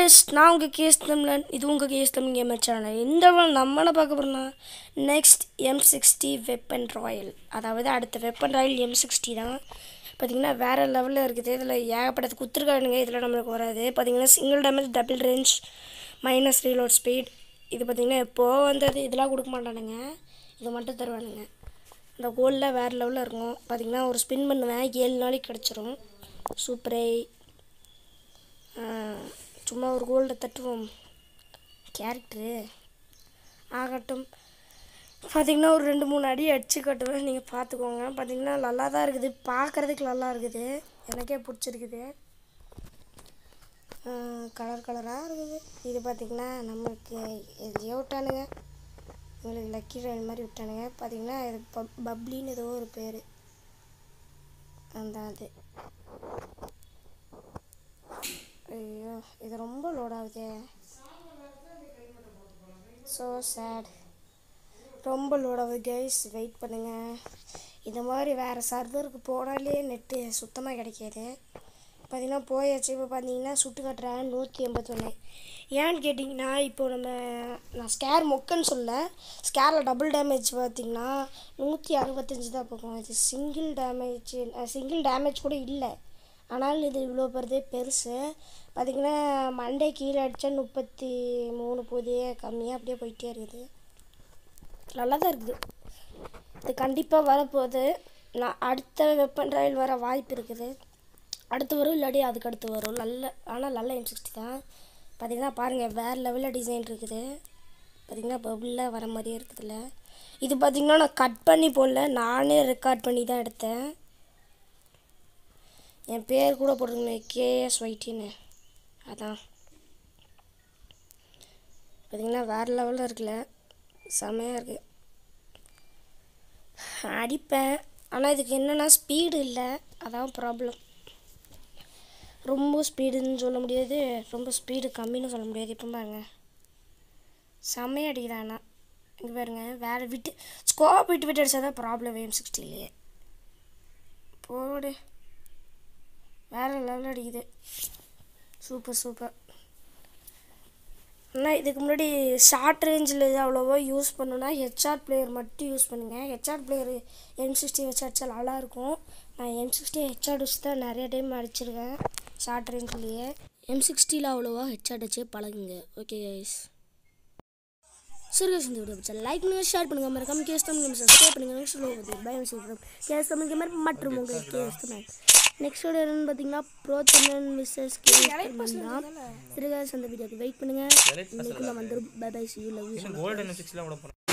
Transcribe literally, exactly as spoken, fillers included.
guys, நான் உங்க case தமிழன். இது உங்க கேஸ் தமிழ் கேமர் சேனல். இந்த வீடியோல நம்ம என்ன பார்க்க போறோம்னா next M sixty weapon royal. அதாவது அடுத்த வெப்பன் ராயல் M sixty தான். பாத்தீங்கன்னா வேற லெவல்ல இருக்குது. இதுல ஏகப்பட்டது குத்துர்கானுங்க. இதுல நமக்கு வராது. பாத்தீங்கன்னா single damage, double range, minus reload speed. இது பாத்தீங்கன்னா இப்போ வந்தது இதெல்லாம் கொடுக்க மாட்டானுங்க. இது மட்டும் தருவானுங்க. இந்த கோல்ல வேற லெவல்ல இருக்கும். பாத்தீங்கன்னா ஒரு ஸ்பின் பண்ணுவேன், ஏழு நாளைக்கு கிடைச்சிரும். சூப்பரே. சும்மா ஒரு கோல்டை தட்டுவோம். கேரக்டரு ஆகட்டும். பார்த்திங்கன்னா ஒரு ரெண்டு மூணு அடி அடிச்சு கட்டுவேன். நீங்கள் பார்த்துக்கோங்க. பார்த்திங்கன்னா நல்லா தான் இருக்குது, பார்க்குறதுக்கு நல்லா இருக்குது, எனக்கே பிடிச்சிருக்குது. கலர் கலராக இருக்குது. இது பார்த்திங்கன்னா நம்மளுக்கு எதையோ விட்டானுங்க, உங்களுக்கு லக்கி ட்ரெயின் மாதிரி விட்டானுங்க. பார்த்திங்கன்னா இது பப் பப்ளின்னு ஏதோ ஒரு பேர். அந்த அது ஐயோ இது ரொம்ப லோட் ஆகுது. So sad. ரொம்ப லோட் ஆகுது கைஸ், வெயிட் பண்ணுங்கள். இந்த மாதிரி வேறு சர்வருக்கு போனாலே நெட்டு சுத்தமாக கிடைக்காது. பார்த்திங்கன்னா போயாச்சு. இப்போ பார்த்தீங்கன்னா சுட்டு காட்டுறேன் நூற்றி எண்பத்தொன்று. ஏன்னு கேட்டிங்கன்னா இப்போ நம்ம நான் ஸ்கேர் மொக்கன்னு சொல்ல, ஸ்கேரில் டபுள் டேமேஜ் பார்த்திங்கன்னா நூற்றி அறுபத்தஞ்சி தான் போகும். இது சிங்கிள் டேமேஜ் சிங்கிள் டேமேஜ் கூட இல்லை, ஆனால் இது இவ்வளோ பெருதே பெருசு. பார்த்திங்கன்னா மண்டே கீழே அடித்தா முப்பத்தி மூணு போதே, கம்மியாக அப்படியே போயிட்டே இருக்குது. நல்லா தான் இருக்குது. இது கண்டிப்பாக வரப்போகுது. நான் அடுத்த வெப்பன் ராயல் வர வாய்ப்பு இருக்குது. அடுத்து வரும், இல்லாட்டி அதுக்கு அடுத்து வரும். நல்ல ஆனால் நல்ல M sixty தான். பார்த்திங்கன்னா பாருங்கள் வேறு லெவலில் டிசைன் இருக்குது. பார்த்திங்கன்னா பபுளில் வர மாதிரியே இருக்குதுல்ல. இது பார்த்திங்கன்னா நான் கட் பண்ணி போடல, நானே ரெக்கார்ட் பண்ணி தான் எடுத்தேன். என் பேர் கூட போட்டிருந்தேன், கேஎஸ் ஒய்டின்னு. அதான் பார்த்திங்கன்னா வேறு லெவலில் இருக்குல்ல, செமையாக இருக்குது. அடிப்பேன், ஆனால் இதுக்கு என்னென்னா ஸ்பீடு இல்லை, அதான் ப்ராப்ளம். ரொம்ப ஸ்பீடுன்னு சொல்ல முடியாது, ரொம்ப ஸ்பீடு கம்மின்னு சொல்ல முடியாது. இப்போ பாருங்க செம்மையாக அடிக்கிறேன். ஆனால் இங்கே பாருங்க வேறு விட்டு ஸ்கோப் விட்டு விட்டு அடித்தா தான் ப்ராப்ளம் M sixty-லேயே. போடு, வேறு லெவலில் அடிக்குது. Super super. ஆனால் இதுக்கு முன்னாடி ஷார்ட் ரேஞ்சில் இது அவ்வளோவா யூஸ் பண்ணணுன்னா ஹெச்ஆர் பிளேயர் மட்டும் யூஸ் பண்ணுங்கள். ஹெச்ஆர் பிளேயர் M sixty வச்சு அடித்தா நல்லாயிருக்கும். நான் M sixty ஹெச்ஆர் வச்சு தான் நிறைய டைம் அடிச்சிருக்கேன் ஷார்ட் ரேஞ்சிலேயே. M sixty-ல அவ்வளோவா ஹெச்ஆர் வச்சே பழகுங்க. ஓகே கைஸ், சரி கைஸ், இந்த வீடியோ பிடிச்சா லைக் பண்ணுங்கள், ஷேர் பண்ணுங்கள், மறக்காம கேஸ் தமிழ் கேம் சப்ஸ்கிரைப் பண்ணுங்கள். நெக்ஸ்ட் வீடியோ பயம் சொல்கிறோம் கேஸ் தமிழ் கேமர் மற்றும் உங்கள் கேஸ் தமிழ். நெக்ஸ்ட் வீடியோ என்னன்னு பார்த்தீங்கன்னா ப்ரோ தமிழன் மிஸ்ஸஸ் கேஸ் தமிழ் தான். சரி கைஸ், அந்த வீடியோக்கு வெயிட் பண்ணுங்கள். இன்னைக்குள்ள வந்துடும். Bye bye, see you, love you.